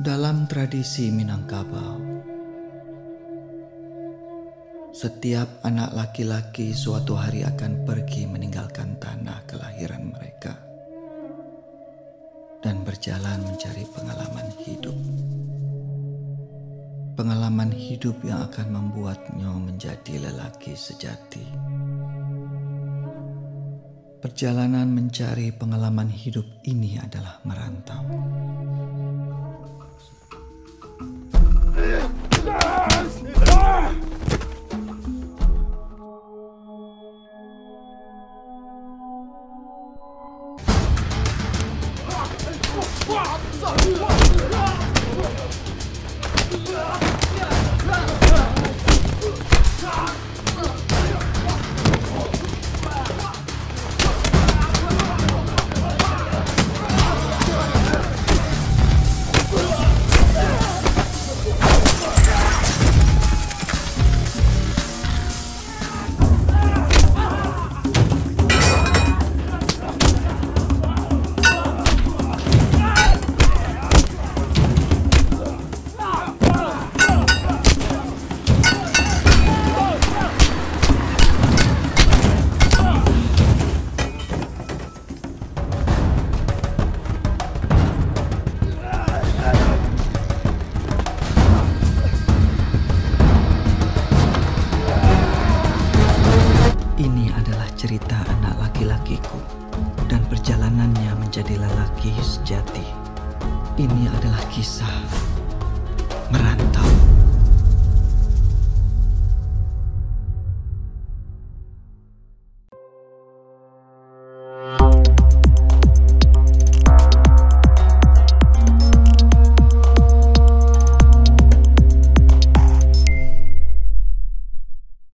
Dalam tradisi Minangkabau, setiap anak laki-laki suatu hari akan pergi meninggalkan tanah kelahiran mereka dan berjalan mencari pengalaman hidup. Pengalaman hidup yang akan membuatnya menjadi lelaki sejati. Perjalanan mencari pengalaman hidup ini adalah merantau.